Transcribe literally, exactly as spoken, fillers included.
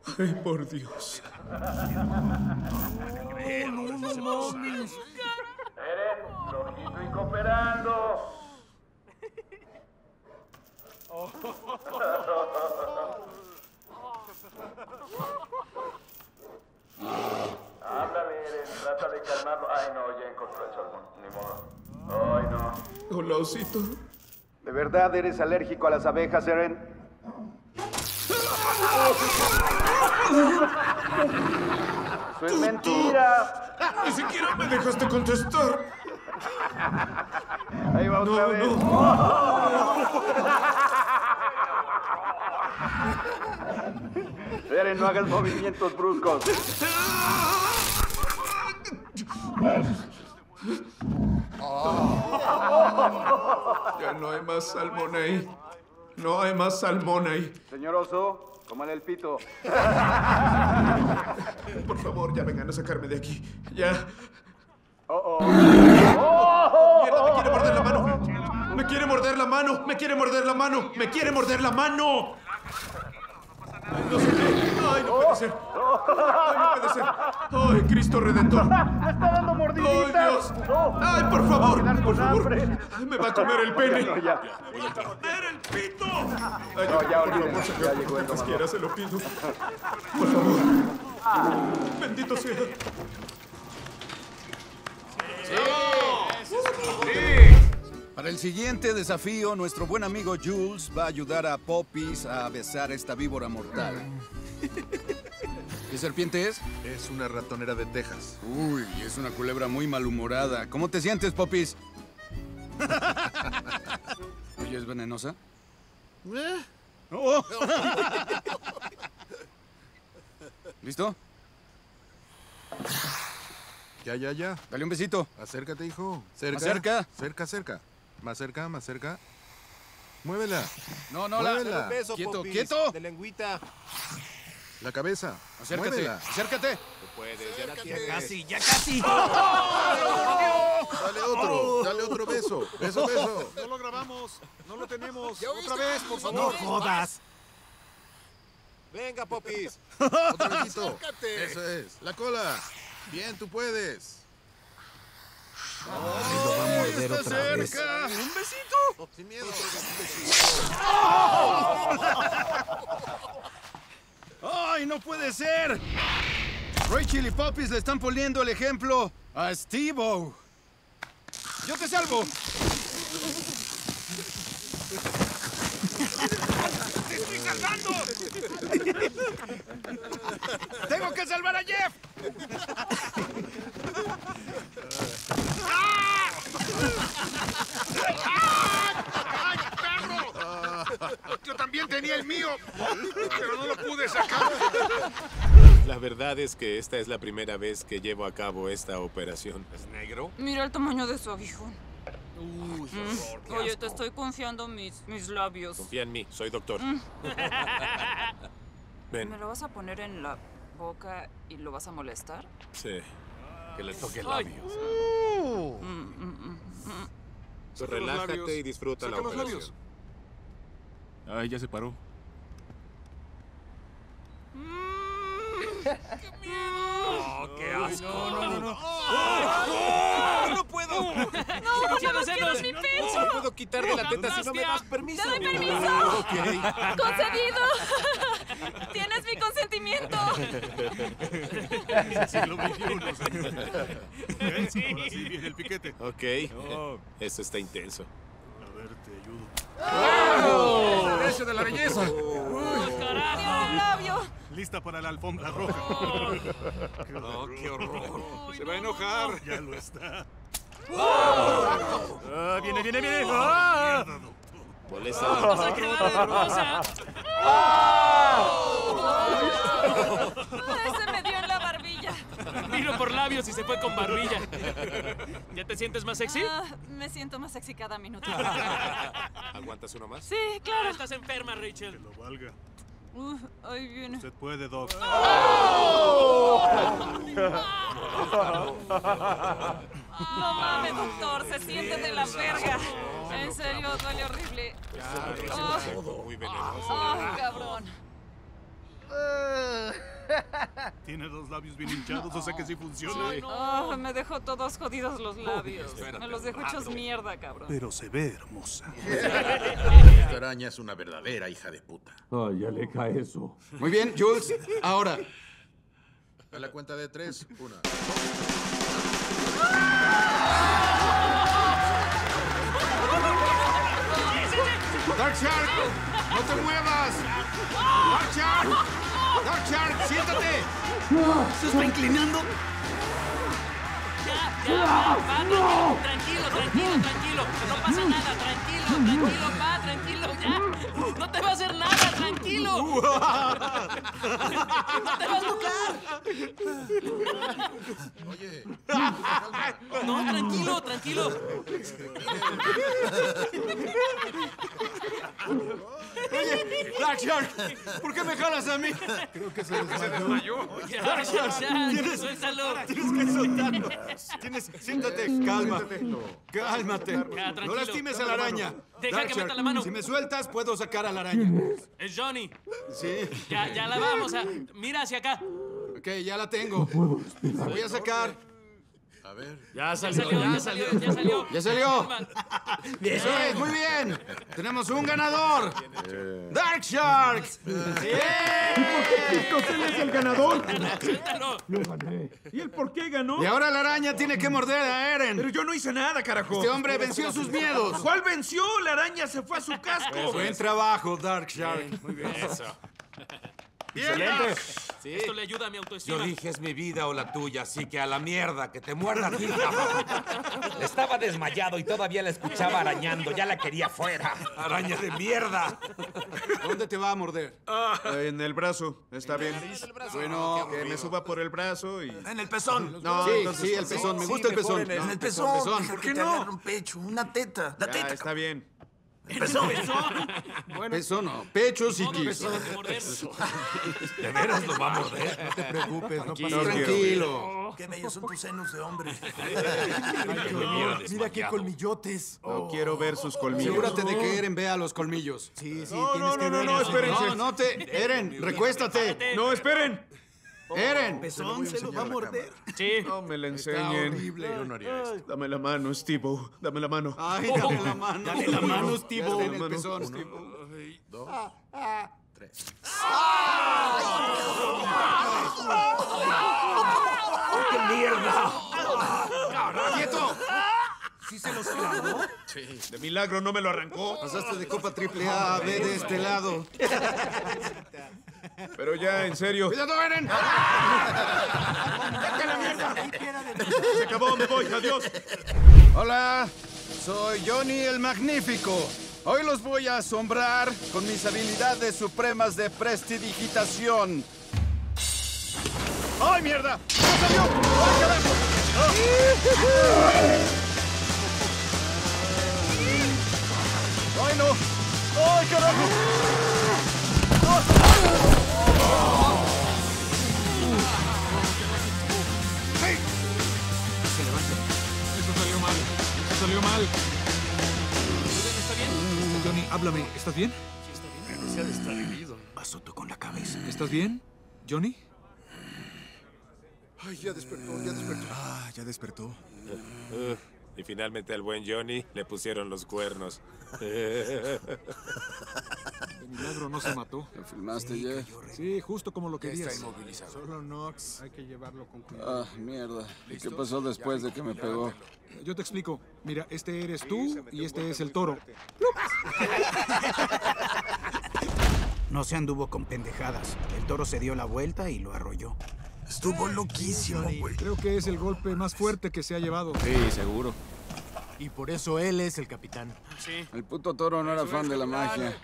Ay, por Dios. No, no, no mames. Eren, flojito y cooperando. Háblale, Eren, trata de calmarlo. Ay, no, ya encontró el salmón, ni modo. Ay, no. Hola, osito. ¿De verdad eres alérgico a las abejas, Eren? ¡Eso es mentira! Ni siquiera me dejaste contestar. Ahí va otra No, vez. no. Eren, no hagas movimientos bruscos. Ya no hay más salmón ahí. No hay más salmón ahí. Señor Oso, tómale el pito. Por favor, ya vengan a sacarme de aquí. Ya. Oh, oh. ¡Mierda, me quiere morder la mano! ¡Me quiere morder la mano! ¡Me quiere morder la mano! ¡Me quiere morder la mano! Ay, no sé qué. ¡Ay, no puede ser! ¡Ay, no puede ser! ¡Ay, Cristo Redentor! ¡Me está dando mordiditas! ¡Ay, Dios! ¡Ay, por favor! ¡Por favor! ¡Me va a comer el pene! Ya, no, ya. ¡Me va a comer el pito! Ay, No, ya por olvídenlo, favor, ya señor, llegó por el cuantas domador. quiera, se lo pido. Por favor. Bendito sea. Para el siguiente desafío, nuestro buen amigo Jules va a ayudar a Poppies a besar a esta víbora mortal. ¿Qué serpiente es? Es una ratonera de Texas. Uy, es una culebra muy malhumorada. ¿Cómo te sientes, Poppies? Oye, ¿es venenosa? ¿Eh? Oh. ¿Listo? Ya, ya, ya. Dale un besito. Acércate, hijo. Cerca. Más cerca. Cerca, cerca. Más cerca, más cerca. Muévela. No, no, Muévela. la... Beso, Quieto, Popis, quieto. De lengüita. La cabeza. Acércate, Muévela. acércate. Tú puedes, ya la tienes. Casi, ya casi. Dale otro. Dale otro beso. Beso, beso. No lo grabamos. No lo tenemos. Otra vez, por favor. jodas. Venga, Popis. Otro besito. Eso es. La cola. Bien, tú puedes. Está cerca. Un besito. Sin miedo. ¡Ay, no puede ser! Rachel y Poppies le están poniendo el ejemplo a Steve-O. ¡Yo te salvo! ¡Te estoy salvando! ¡Tengo que salvar a Jeff! ¡Ah! ¡Ay, perro! Yo también tenía el mío, pero no lo pude sacar. La verdad es que esta es la primera vez que llevo a cabo esta operación. ¿Es negro? Mira el tamaño de su aguijón. Uy, Mm. Oye, te estoy confiando mis, mis labios. Confía en mí, soy doctor. Ven. ¿Me lo vas a poner en la boca y lo vas a molestar? Sí. Que le toque labios. Mm, mm, mm, mm. Pues relájate y disfruta la operación. Ay, ya se paró. ¡Qué miedo! ¡Qué asco! No, no, no, no. ¡No, no puedo! ¡No, no quiero mi pecho! No puedo quitarte la teta si no me das permiso. ¡Te doy permiso! Ok. ¡Concedido! ¡Tienes mi consentimiento! Siglo veintiuno. Sí, ahora sí viene el piquete. Ok. Oh. Eso está intenso. A ver, te ayudo. ¡Oh! ¡Precio de la belleza! ¡Carajo! ¡Un labio! Lista para la alfombra roja. Oh, qué horror. Se va a enojar. Ya lo está. Ah, viene, viene, viene. Ah. Mierda, doctor. Molesta. ¡Vas a quedar hermosa! ¡Ese me dio en la barbilla! Vino por labios y se fue con barbilla. ¿Ya te sientes más sexy? Ah, me siento más sexy cada minuto. ¿Aguantas uno más? Sí, Claro, claro. estás enferma, Que Rachel. lo valga. Uf, ahí viene. Usted puede, Doc. No mames, doctor, se siente de la verga. En serio, duele horrible. Ya, Oh, muy venenoso. oh, cabrón. Ah. Tiene los labios bien hinchados, o sea que sí funciona. Oh, me dejó todos jodidos los labios. Me los dejó hechos mierda, cabrón. Pero se ve hermosa. Esta araña es una verdadera hija de puta. Ay, ya le cae eso. Muy bien, Jules. Ahora. A la cuenta de tres, una. Dark Shark, no te muevas. Dark Shark, Dark Shark, siéntate. ¿Se está inclinando? Ya, ya, va, va, tranquilo, tranquilo, tranquilo. No pasa nada, tranquilo, tranquilo, va, tranquilo, ya. No te va a hacer nada, tranquilo. No te va a tocar. Oye. No, tranquilo, tranquilo. Oye, Dark Shark, ¿por qué me jalas a mí? Creo que se desmayó. Ya, ya, ya, Tienes- suéltalo. Tienes que soltarlo. Tienes, siéntate, calma. Cálmate. Ya, No tranquilo. lastimes a la araña. Deja Dark que Shark, meta la mano. Si me sueltas, puedo sacar a la araña. Es Johnny. Sí. Ya, ya la vamos a... Mira hacia acá. Ok, ya la tengo. La voy a sacar. A ver. Ya Ya salió, ya salió, ya salió. Ya salió. Calma. Eso es, muy bien. Tenemos un ganador. Dark Sharks. ¿Él es el ganador? Suéltalo. Yo gané. ¿Y él por qué ganó? Y ahora la araña tiene que morder a Eren. Pero yo no hice nada, carajo. Este hombre venció sus miedos. ¿Cuál venció? La araña se fue a su casco. Buen trabajo, Dark Shark. Muy bien. Eso. Excelente. Esto le ayuda a mi autoestima. Yo dije es mi vida o la tuya, así que a la mierda, que te muerda a ti, cabrón. Estaba desmayado y todavía la escuchaba arañando, ya la quería fuera. Araña de mierda. ¿Dónde te va a morder? En el brazo, está bien. Bueno, Que me suba por el brazo y... En el pezón. No, sí, entonces, sí, el pezón. Me gusta el pezón. En el No, pezón. pezón. ¿Por qué no? Un pecho, una teta. La Ya, teta. está bien. El pezón. Pezón no. Pecho sí Modo de quiso. morder. ¿De veras lo va a morder? No te preocupes, no pasa No nada. quiero. Tranquilo. Qué bellos son tus senos de hombre. Mira qué colmillotes. No quiero ver sus colmillos. Asegúrate de que Eren vea los colmillos. Sí, sí, No, tienes no, que no, no, ver no, eso. espérense. No, no te... Eren, recuéstate. No, esperen. Eren. Pezón se lo va a morder. Sí. No me la Está enseñen. horrible. Yo no haría esto. Dame la mano, Steve. Dame la mano. Ay, dame la mano. Dale la mano, Steve. Dale el pezón, Steve. Dos, tres. ¡Qué mierda! ¡Quieto! ¿Sí se los clavó? De milagro no me lo arrancó. Pasaste de Copa Triple A a B de este lado. Pero ya, en serio. ¡Cuidado, Eren! Se acabó, me voy. Adiós. Hola, soy Johnny el Magnífico. Hoy los voy a asombrar con mis habilidades supremas de prestidigitación. ¡Ay, mierda! ¡No salió! ¡Ay, carajo! ¡Ay, no! ¡Ay, carajo! ¡Hey! Se levanta. Eso salió mal. Eso salió mal. ¿Está bien? Johnny, háblame. ¿Estás bien? Se ha de estar herido. Azoto con la cabeza. ¿Estás bien, Johnny? Ay, ya despertó, ya despertó. Ah, ya despertó. Uf, y finalmente al buen Johnny le pusieron los cuernos. De milagro no se mató. ¿Lo filmaste ya? Sí, justo como lo querías. Está inmovilizado. Solo Nox. Hay que llevarlo con cuidado. Ah, mierda. ¿Y qué pasó después de que me pegó? Yo te explico. Mira, este eres tú y este es el toro. No se anduvo con pendejadas. El toro se dio la vuelta y lo arrolló. Estuvo loquísimo, güey. Creo que es el golpe más fuerte que se ha llevado. Sí, seguro. Y por eso él es el capitán. Sí. El puto toro no era fan de la magia.